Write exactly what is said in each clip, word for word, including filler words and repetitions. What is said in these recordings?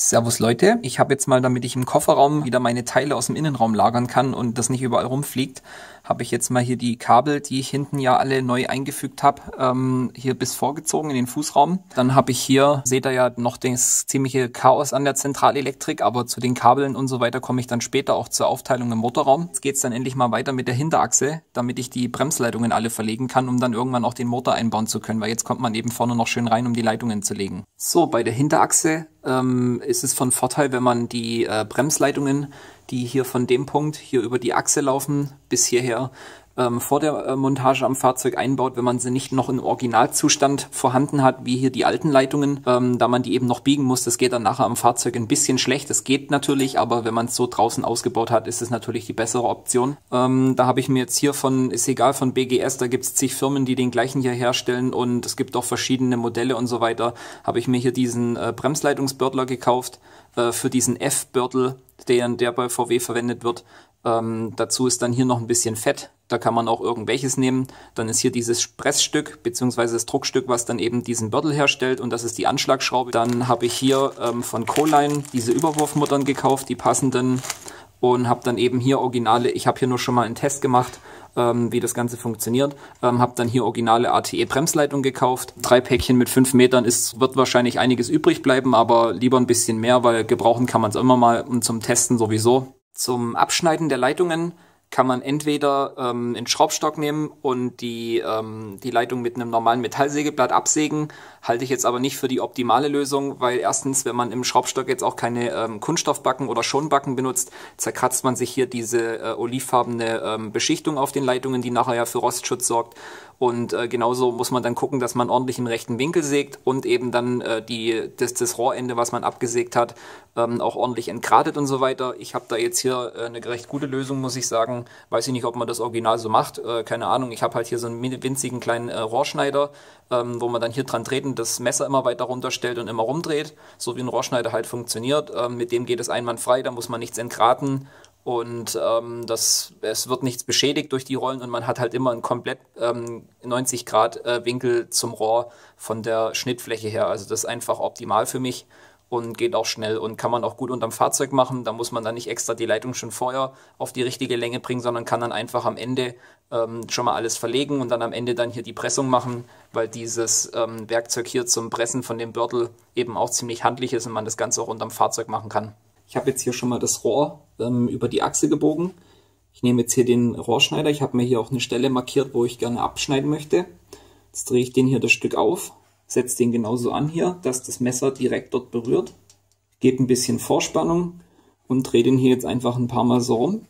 Servus Leute, ich habe jetzt mal, damit ich im Kofferraum wieder meine Teile aus dem Innenraum lagern kann und das nicht überall rumfliegt, habe ich jetzt mal hier die Kabel, die ich hinten ja alle neu eingefügt habe, ähm, hier bis vorgezogen in den Fußraum. Dann habe ich hier, seht ihr ja noch das ziemliche Chaos an der Zentralelektrik, aber zu den Kabeln und so weiter komme ich dann später auch zur Aufteilung im Motorraum. Jetzt geht's dann endlich mal weiter mit der Hinterachse, damit ich die Bremsleitungen alle verlegen kann, um dann irgendwann auch den Motor einbauen zu können, weil jetzt kommt man eben vorne noch schön rein, um die Leitungen zu legen. So, bei der Hinterachse ähm, ist es von Vorteil, wenn man die äh, Bremsleitungen, die hier von dem Punkt hier über die Achse laufen, bis hierher ähm, vor der äh, Montage am Fahrzeug einbaut, wenn man sie nicht noch im Originalzustand vorhanden hat, wie hier die alten Leitungen, ähm, da man die eben noch biegen muss. Das geht dann nachher am Fahrzeug ein bisschen schlecht. Das geht natürlich, aber wenn man es so draußen ausgebaut hat, ist es natürlich die bessere Option. Ähm, da habe ich mir jetzt hier von, ist egal, von B G S, da gibt es zig Firmen, die den gleichen hier herstellen und es gibt auch verschiedene Modelle und so weiter. Habe ich mir hier diesen äh, Bremsleitungsbördler gekauft äh, für diesen F-Bördel, der, der bei V W verwendet wird. Ähm, dazu ist dann hier noch ein bisschen Fett. Da kann man auch irgendwelches nehmen. Dann ist hier dieses Pressstück bzw. das Druckstück, was dann eben diesen Bördel herstellt und das ist die Anschlagschraube. Dann habe ich hier ähm, von Coline diese Überwurfmuttern gekauft, die passenden, und habe dann eben hier originale, ich habe hier nur schon mal einen Test gemacht, ähm, wie das Ganze funktioniert, ähm, habe dann hier originale A T E-Bremsleitung gekauft. Drei Päckchen mit fünf Metern, ist, wird wahrscheinlich einiges übrig bleiben, aber lieber ein bisschen mehr, weil gebrauchen kann man es immer mal und zum Testen sowieso. Zum Abschneiden der Leitungen kann man entweder ähm, einen Schraubstock nehmen und die, ähm, die Leitung mit einem normalen Metallsägeblatt absägen. Halte ich jetzt aber nicht für die optimale Lösung, weil erstens, wenn man im Schraubstock jetzt auch keine ähm, Kunststoffbacken oder Schonbacken benutzt, zerkratzt man sich hier diese äh, olivfarbene ähm, Beschichtung auf den Leitungen, die nachher ja für Rostschutz sorgt. Und äh, genauso muss man dann gucken, dass man ordentlich im rechten Winkel sägt und eben dann äh, die, das, das Rohrende, was man abgesägt hat, ähm, auch ordentlich entgratet und so weiter. Ich habe da jetzt hier äh, eine recht gute Lösung, muss ich sagen. Weiß ich nicht, ob man das original so macht. Äh, keine Ahnung. Ich habe halt hier so einen winzigen kleinen äh, Rohrschneider, ähm, wo man dann hier dran treten, das Messer immer weiter runterstellt und immer rumdreht. So wie ein Rohrschneider halt funktioniert. Ähm, mit dem geht es einwandfrei, da muss man nichts entgraten. Und ähm, das, es wird nichts beschädigt durch die Rollen und man hat halt immer einen komplett ähm, neunzig Grad äh, Winkel zum Rohr von der Schnittfläche her. Also das ist einfach optimal für mich und geht auch schnell und kann man auch gut unterm Fahrzeug machen. Da muss man dann nicht extra die Leitung schon vorher auf die richtige Länge bringen, sondern kann dann einfach am Ende ähm, schon mal alles verlegen und dann am Ende dann hier die Pressung machen, weil dieses ähm, Werkzeug hier zum Pressen von dem Bördel eben auch ziemlich handlich ist und man das Ganze auch unterm Fahrzeug machen kann. Ich habe jetzt hier schon mal das Rohr ähm, über die Achse gebogen. Ich nehme jetzt hier den Rohrschneider. Ich habe mir hier auch eine Stelle markiert, wo ich gerne abschneiden möchte. Jetzt drehe ich den hier das Stück auf, setze den genauso an hier, dass das Messer direkt dort berührt. Gebe ein bisschen Vorspannung und drehe den hier jetzt einfach ein paar Mal so rum.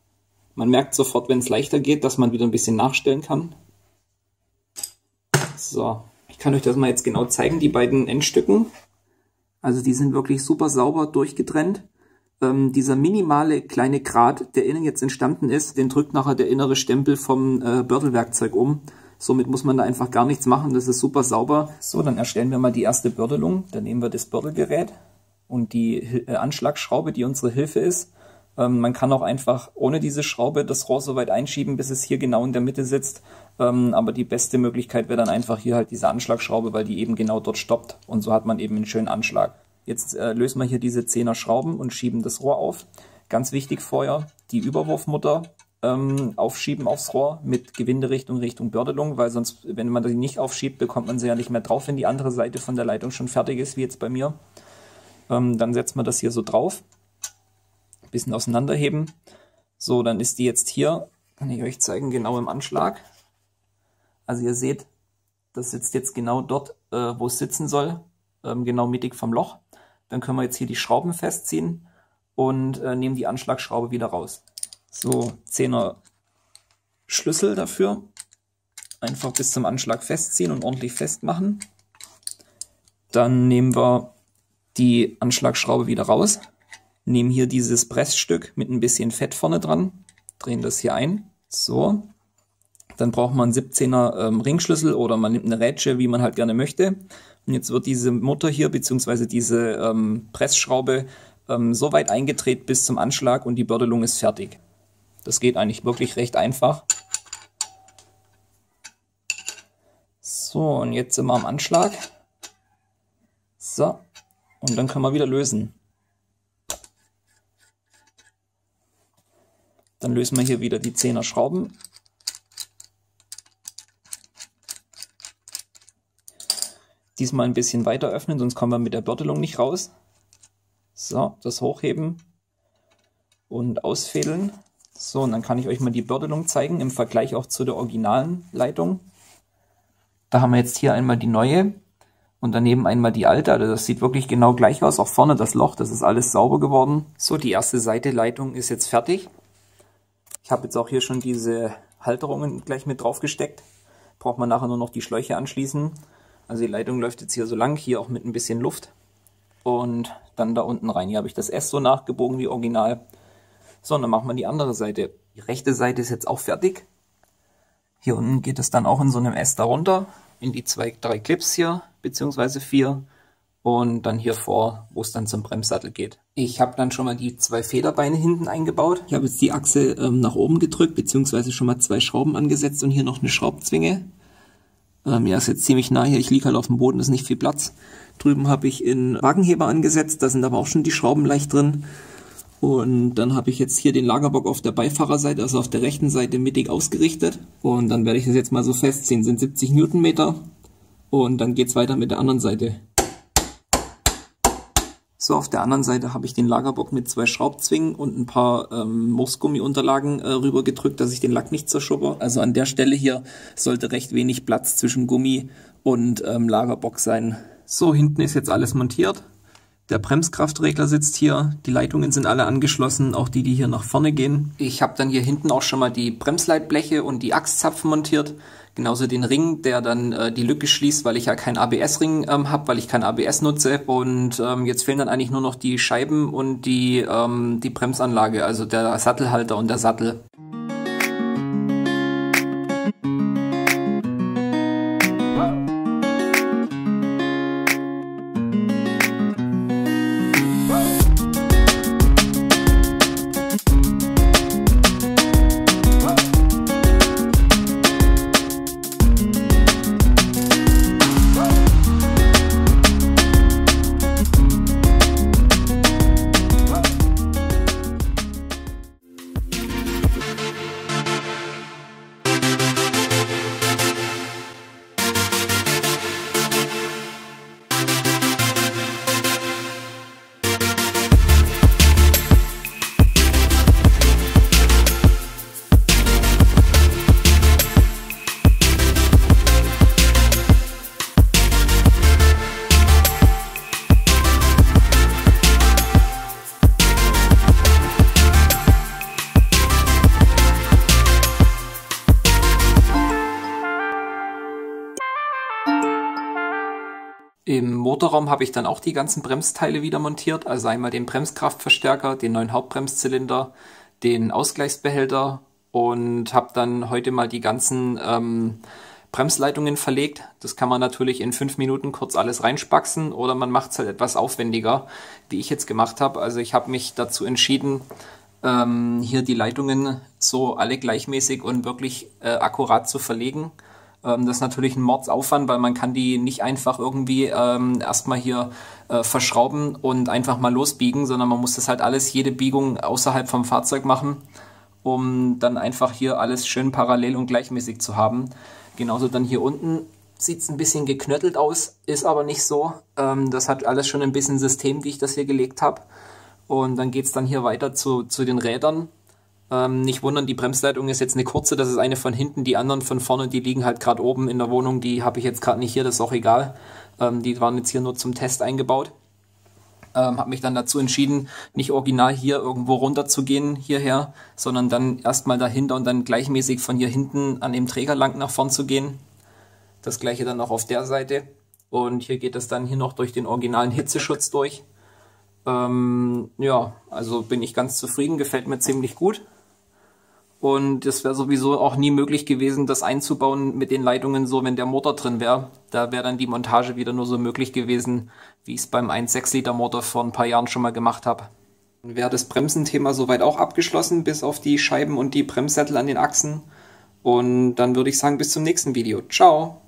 Man merkt sofort, wenn es leichter geht, dass man wieder ein bisschen nachstellen kann. So, ich kann euch das mal jetzt genau zeigen, die beiden Endstücken. Also die sind wirklich super sauber durchgetrennt. Ähm, dieser minimale kleine Grat, der innen jetzt entstanden ist, den drückt nachher der innere Stempel vom äh, Bördelwerkzeug um. Somit muss man da einfach gar nichts machen, das ist super sauber. So, dann erstellen wir mal die erste Bördelung. Dann nehmen wir das Bördelgerät und die äh, Anschlagschraube, die unsere Hilfe ist. Ähm, man kann auch einfach ohne diese Schraube das Rohr so weit einschieben, bis es hier genau in der Mitte sitzt. Ähm, aber die beste Möglichkeit wäre dann einfach hier halt diese Anschlagschraube, weil die eben genau dort stoppt. Und so hat man eben einen schönen Anschlag. Jetzt äh, lösen wir hier diese zehner Schrauben und schieben das Rohr auf. Ganz wichtig vorher, die Überwurfmutter ähm, aufschieben aufs Rohr mit Gewinderichtung Richtung Bördelung, weil sonst, wenn man die nicht aufschiebt, bekommt man sie ja nicht mehr drauf, wenn die andere Seite von der Leitung schon fertig ist, wie jetzt bei mir. Ähm, dann setzt man das hier so drauf. Ein bisschen auseinanderheben. So, dann ist die jetzt hier, kann ich euch zeigen, genau im Anschlag. Also ihr seht, das sitzt jetzt genau dort, äh, wo es sitzen soll, ähm, genau mittig vom Loch. Dann können wir jetzt hier die Schrauben festziehen und äh, nehmen die Anschlagschraube wieder raus. So, zehner Schlüssel dafür. Einfach bis zum Anschlag festziehen und ordentlich festmachen. Dann nehmen wir die Anschlagschraube wieder raus. Nehmen hier dieses Pressstück mit ein bisschen Fett vorne dran. Drehen das hier ein. So. Dann braucht man einen siebzehner ähm, Ringschlüssel oder man nimmt eine Rätsche, wie man halt gerne möchte. Und jetzt wird diese Mutter hier, beziehungsweise diese ähm, Pressschraube, ähm, so weit eingedreht bis zum Anschlag und die Bördelung ist fertig. Das geht eigentlich wirklich recht einfach. So, und jetzt sind wir am Anschlag. So, und dann können wir wieder lösen. Dann lösen wir hier wieder die zehner Schrauben. Diesmal ein bisschen weiter öffnen, sonst kommen wir mit der Bördelung nicht raus. So, das hochheben und ausfädeln. So, und dann kann ich euch mal die Bördelung zeigen, im Vergleich auch zu der originalen Leitung. Da haben wir jetzt hier einmal die neue und daneben einmal die alte. Also das sieht wirklich genau gleich aus. Auch vorne das Loch, das ist alles sauber geworden. So, die erste Seite Leitung ist jetzt fertig. Ich habe jetzt auch hier schon diese Halterungen gleich mit drauf gesteckt. Braucht man nachher nur noch die Schläuche anschließen. Also die Leitung läuft jetzt hier so lang, hier auch mit ein bisschen Luft. Und dann da unten rein. Hier habe ich das S so nachgebogen wie original. So, und dann machen wir die andere Seite. Die rechte Seite ist jetzt auch fertig. Hier unten geht es dann auch in so einem S darunter, in die zwei, drei Clips hier, beziehungsweise vier. Und dann hier vor, wo es dann zum Bremssattel geht. Ich habe dann schon mal die zwei Federbeine hinten eingebaut. Ich habe jetzt die Achse ähm, nach oben gedrückt, beziehungsweise schon mal zwei Schrauben angesetzt und hier noch eine Schraubzwinge. Ähm, ja, ist jetzt ziemlich nah hier. Ich liege halt auf dem Boden, ist nicht viel Platz. Drüben habe ich in Wagenheber angesetzt, da sind aber auch schon die Schrauben leicht drin. Und dann habe ich jetzt hier den Lagerbock auf der Beifahrerseite, also auf der rechten Seite mittig ausgerichtet. Und dann werde ich das jetzt mal so festziehen, sind siebzig Newtonmeter. Und dann geht es weiter mit der anderen Seite. So, auf der anderen Seite habe ich den Lagerbock mit zwei Schraubzwingen und ein paar ähm, Moosgummi-Unterlagen äh, rüber gedrückt, dass ich den Lack nicht zerschubber. Also an der Stelle hier sollte recht wenig Platz zwischen Gummi und ähm, Lagerbock sein. So, hinten ist jetzt alles montiert. Der Bremskraftregler sitzt hier, die Leitungen sind alle angeschlossen, auch die, die hier nach vorne gehen. Ich habe dann hier hinten auch schon mal die Bremsleitbleche und die Achszapfen montiert. Genauso den Ring, der dann äh, die Lücke schließt, weil ich ja keinen A B S-Ring ähm, habe, weil ich kein A B S nutze. Und ähm, jetzt fehlen dann eigentlich nur noch die Scheiben und die, ähm, die Bremsanlage, also der Sattelhalter und der Sattel. Im Motorraum habe ich dann auch die ganzen Bremsteile wieder montiert, also einmal den Bremskraftverstärker, den neuen Hauptbremszylinder, den Ausgleichsbehälter und habe dann heute mal die ganzen ähm, Bremsleitungen verlegt. Das kann man natürlich in fünf Minuten kurz alles reinspaxen oder man macht es halt etwas aufwendiger, wie ich jetzt gemacht habe. Also ich habe mich dazu entschieden, ähm, hier die Leitungen so alle gleichmäßig und wirklich äh, akkurat zu verlegen. Das ist natürlich ein Mordsaufwand, weil man kann die nicht einfach irgendwie ähm, erstmal hier äh, verschrauben und einfach mal losbiegen, sondern man muss das halt alles, jede Biegung außerhalb vom Fahrzeug machen, um dann einfach hier alles schön parallel und gleichmäßig zu haben. Genauso dann hier unten sieht es ein bisschen geknöttelt aus, ist aber nicht so. Ähm, das hat alles schon ein bisschen System, wie ich das hier gelegt habe. Und dann geht es dann hier weiter zu, zu den Rädern. Ähm, nicht wundern, die Bremsleitung ist jetzt eine kurze, das ist eine von hinten, die anderen von vorne, die liegen halt gerade oben in der Wohnung, die habe ich jetzt gerade nicht hier, das ist auch egal. Ähm, die waren jetzt hier nur zum Test eingebaut. Ähm, habe mich dann dazu entschieden, nicht original hier irgendwo runter zu gehen, hierher, sondern dann erstmal dahinter und dann gleichmäßig von hier hinten an dem Träger lang nach vorn zu gehen. Das gleiche dann auch auf der Seite. Und hier geht es dann hier noch durch den originalen Hitzeschutz durch. Ähm, ja, also bin ich ganz zufrieden, gefällt mir ziemlich gut. Und es wäre sowieso auch nie möglich gewesen, das einzubauen mit den Leitungen so, wenn der Motor drin wäre. Da wäre dann die Montage wieder nur so möglich gewesen, wie ich es beim eins Komma sechs Liter Motor vor ein paar Jahren schon mal gemacht habe. Wäre das Bremsenthema soweit auch abgeschlossen, bis auf die Scheiben und die Bremssättel an den Achsen. Und dann würde ich sagen, bis zum nächsten Video. Ciao!